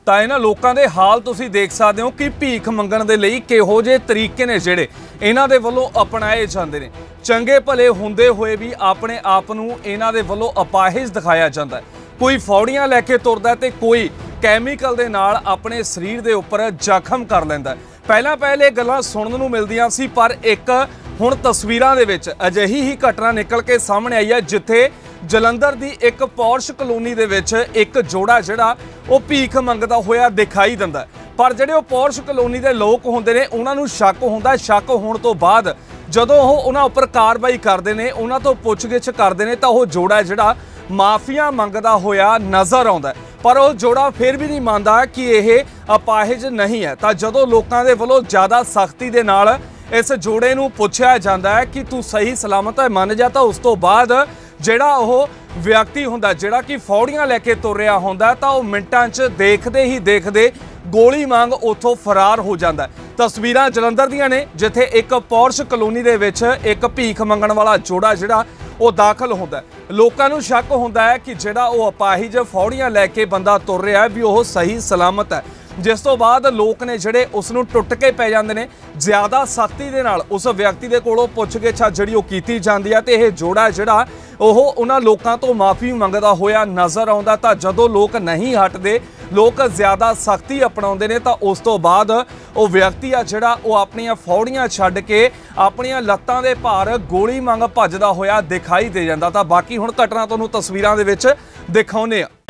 ਤਾਂ ਇਹਨਾਂ ਲੋਕਾਂ ਦੇ ਹਾਲ ਤੁਸੀਂ ਦੇਖ ਸਕਦੇ ਹੋ ਕਿ ਭੀਖ ਮੰਗਣ ਦੇ ਲਈ ਕਿਹੋ ਜਿਹੇ ਤਰੀਕੇ ਨੇ ਜਿਹੜੇ ਇਹਨਾਂ ਦੇ ਵੱਲੋਂ ਅਪਣਾਏ ਜਾਂਦੇ ਨੇ। ਚੰਗੇ ਭਲੇ ਹੁੰਦੇ ਹੋਏ ਵੀ ਆਪਣੇ ਆਪ ਨੂੰ ਇਹਨਾਂ ਦੇ ਵੱਲੋਂ ਅਪਾਹਿਜ ਦਿਖਾਇਆ ਜਾਂਦਾ ਹੈ। ਕੋਈ ਫੌੜੀਆਂ ਲੈ ਕੇ ਤੁਰਦਾ ਤੇ ਕੋਈ ਕੈਮੀਕਲ ਦੇ ਨਾਲ ਆਪਣੇ ਸਰੀਰ ਦੇ ਉੱਪਰ ਜ਼ਖਮ ਕਰ ਲੈਂਦਾ। ਪਹਿਲੇ ਗੱਲਾਂ ਸੁਣਨ ਨੂੰ ਮਿਲਦੀਆਂ ਸੀ, ਪਰ ਇੱਕ ਹੁਣ ਤਸਵੀਰਾਂ ਦੇ ਵਿੱਚ ਅਜਿਹੀ ਹੀ ਘਟਨਾ ਨਿਕਲ ਕੇ ਸਾਹਮਣੇ ਆਈ ਹੈ ਜਿੱਥੇ ਜਲੰਧਰ ਦੀ ਇੱਕ ਪੌਰਸ਼ ਕਲੋਨੀ ਦੇ ਵਿੱਚ ਇੱਕ ਜੋੜਾ ਜਿਹੜਾ ਉਹ ਭੀਖ ਮੰਗਦਾ ਹੋਇਆ ਦਿਖਾਈ ਦਿੰਦਾ। ਪਰ ਜਿਹੜੇ ਉਹ ਪੌਰਸ਼ ਕਲੋਨੀ ਦੇ ਲੋਕ ਹੁੰਦੇ ਨੇ ਉਹਨਾਂ ਨੂੰ ਸ਼ੱਕ ਹੁੰਦਾ। ਸ਼ੱਕ ਹੋਣ ਤੋਂ ਬਾਅਦ ਜਦੋਂ ਉਹ ਉਹਨਾਂ ਉੱਪਰ ਕਾਰਵਾਈ ਕਰਦੇ ਨੇ, ਉਹਨਾਂ ਤੋਂ ਪੁੱਛਗਿੱਛ ਕਰਦੇ ਨੇ, ਤਾਂ ਉਹ ਜੋੜਾ ਜਿਹੜਾ ਮਾਫੀਆ ਮੰਗਦਾ ਹੋਇਆ ਨਜ਼ਰ ਆਉਂਦਾ। ਪਰ ਉਹ ਜੋੜਾ ਫਿਰ ਵੀ ਨਹੀਂ ਮੰਨਦਾ ਕਿ ਇਹ ਅਪਾਹਿਜ ਨਹੀਂ ਹੈ। ਤਾਂ ਜਦੋਂ ਲੋਕਾਂ ਦੇ ਵੱਲੋਂ ਜ਼ਿਆਦਾ ਸਖਤੀ ਦੇ ਨਾਲ ਇਸ ਜੋੜੇ ਨੂੰ ਪੁੱਛਿਆ ਜਾਂਦਾ ਹੈ ਕਿ ਤੂੰ ਸਹੀ ਸਲਾਮਤ ਹੈ, ਮੰਨ ਜਾ, ਤਾਂ ਉਸ ਤੋਂ ਬਾਅਦ ਜਿਹੜਾ ਉਹ ਵਿਅਕਤੀ ਹੁੰਦਾ ਜਿਹੜਾ ਕਿ ਫੌੜੀਆਂ ਲੈ ਕੇ ਤੁਰ ਰਿਹਾ ਹੁੰਦਾ ਤਾਂ ਉਹ ਮਿੰਟਾਂ 'ਚ ਦੇਖਦੇ ਹੀ ਦੇਖਦੇ ਗੋਲੀ ਵਾਂਗ ਉੱਥੋਂ ਫਰਾਰ ਹੋ ਜਾਂਦਾ। ਤਸਵੀਰਾਂ ਜਲੰਧਰ ਦੀਆਂ ਨੇ ਜਿੱਥੇ ਇੱਕ ਪੌਰਸ਼ ਕਲੋਨੀ ਦੇ ਵਿੱਚ ਇੱਕ ਭੀਖ ਮੰਗਣ ਵਾਲਾ ਜੋੜਾ ਜਿਹੜਾ ਉਹ ਦਾਖਲ ਹੁੰਦਾ। ਲੋਕਾਂ ਨੂੰ ਸ਼ੱਕ ਹੁੰਦਾ ਹੈ ਕਿ ਜਿਹੜਾ ਉਹ ਅਪਾਹਿਜ ਫੌੜੀਆਂ ਲੈ ਕੇ ਬੰਦਾ ਤੁਰ ਰਿਹਾ ਵੀ ਉਹ ਸਹੀ ਸਲਾਮਤ ਹੈ, ਜਿਸ ਤੋਂ ਬਾਅਦ ਲੋਕ ਨੇ ਜਿਹੜੇ ਉਸ ਨੂੰ ਟੁੱਟ ਕੇ ਪੈ ਜਾਂਦੇ ਨੇ। ਜ਼ਿਆਦਾ ਸਖਤੀ ਦੇ ਨਾਲ ਉਸ ਵਿਅਕਤੀ ਦੇ ਕੋਲੋਂ ਪੁੱਛਗਿੱਛ ਜਿਹੜੀ ਉਹ ਕੀਤੀ ਜਾਂਦੀ ਹੈ ਤੇ ਇਹ ਜੋੜਾ ਜਿਹੜਾ ਉਹ ਉਹਨਾਂ ਲੋਕਾਂ ਤੋਂ ਮਾਫੀ ਮੰਗਦਾ ਹੋਇਆ ਨਜ਼ਰ ਆਉਂਦਾ। ਤਾਂ ਜਦੋਂ ਲੋਕ ਨਹੀਂ ਹਟਦੇ, ਲੋਕ ਜ਼ਿਆਦਾ ਸਖਤੀ ਅਪਣਾਉਂਦੇ ਨੇ, ਤਾਂ ਉਸ ਤੋਂ ਬਾਅਦ ਉਹ ਵਿਅਕਤੀ ਆ ਜਿਹੜਾ ਉਹ ਆਪਣੀਆਂ ਫੌੜੀਆਂ ਛੱਡ ਕੇ ਆਪਣੀਆਂ ਲੱਤਾਂ ਦੇ ਭਾਰ ਗੋਲੀ ਵਾਂਗ ਭੱਜਦਾ ਹੋਇਆ ਦਿਖਾਈ ਦੇ ਜਾਂਦਾ। ਤਾਂ ਬਾਕੀ ਹੁਣ ਘਟਨਾ ਤੁਹਾਨੂੰ ਤਸਵੀਰਾਂ ਦੇ ਵਿੱਚ ਦਿਖਾਉਂਦੇ ਆ।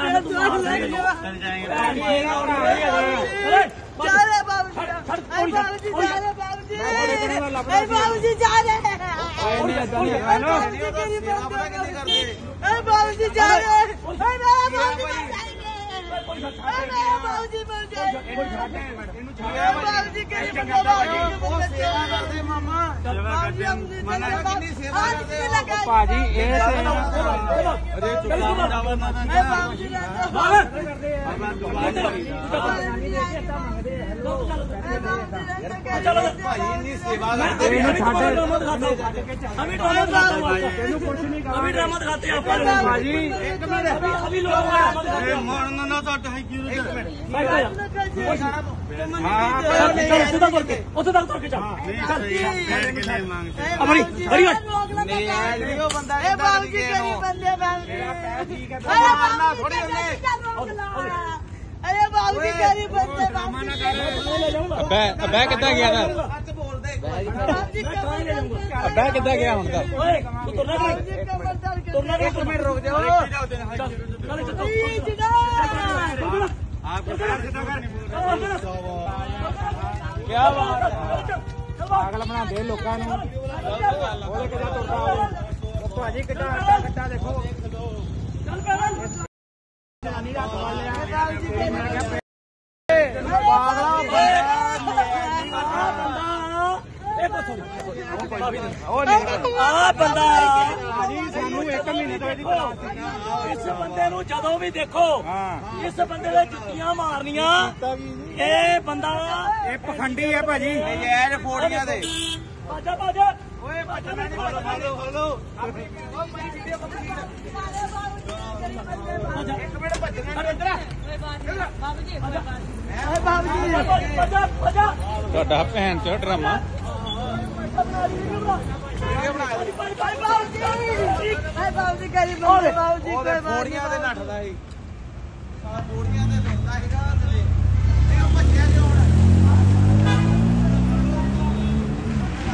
अब्बा कितना गया था? अब्बा कितना गया ਹੁਣ ਦਾ? क्या बात पागल बनाते लोगों भाजी कट्टा देखो इस बंदे नूं जदों भी देखो इस बंदे दे जुत्तियां मारनियां। ये बंदा पखंडी है भाजी, नजायज फोड़ियां दे बाजा बाजा ओए बाजा हेलो एक मिनट भजना इधर ਤੁਹਾਡਾ ਭੈਣ ਚੋ ਡਰਾਮਾ ਬਾਬੂ ਜੀ ਗਰੀਬ ਬਾਬੂ ਜੀ ਕੋਈ ਬਾਤ ਨਹੀਂ।